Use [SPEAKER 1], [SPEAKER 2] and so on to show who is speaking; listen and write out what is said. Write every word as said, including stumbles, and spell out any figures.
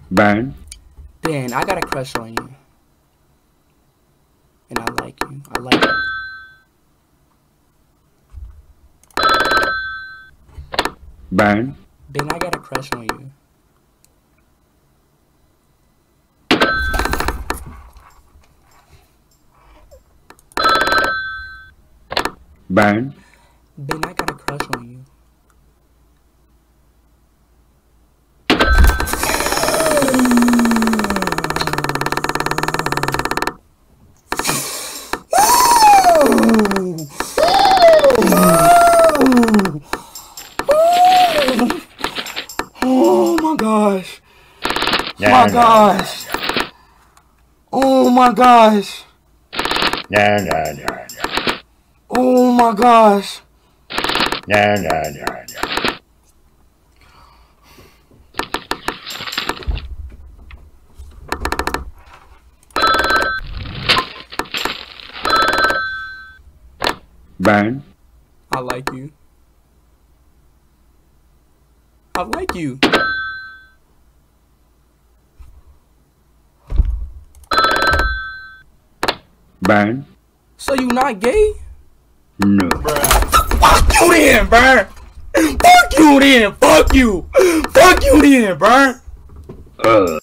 [SPEAKER 1] Burn.
[SPEAKER 2] Ben, I got a crush on you. And I like you. I like you.
[SPEAKER 1] Burn.
[SPEAKER 2] Ben, I got a crush on you.
[SPEAKER 1] Burn.
[SPEAKER 2] Ben, I got a crush on you. Oh my gosh.
[SPEAKER 1] No,
[SPEAKER 2] My
[SPEAKER 1] no,
[SPEAKER 2] gosh. Oh my gosh.
[SPEAKER 1] No, no, no, no.
[SPEAKER 2] Oh my gosh.
[SPEAKER 1] No, no, no, no. Burn.
[SPEAKER 2] I like you. I like you.
[SPEAKER 1] Burn.
[SPEAKER 2] So you not gay?
[SPEAKER 1] No.
[SPEAKER 2] Fuck you then, bruh. Fuck you then. Fuck you. Fuck you then, bruh.
[SPEAKER 1] Uh.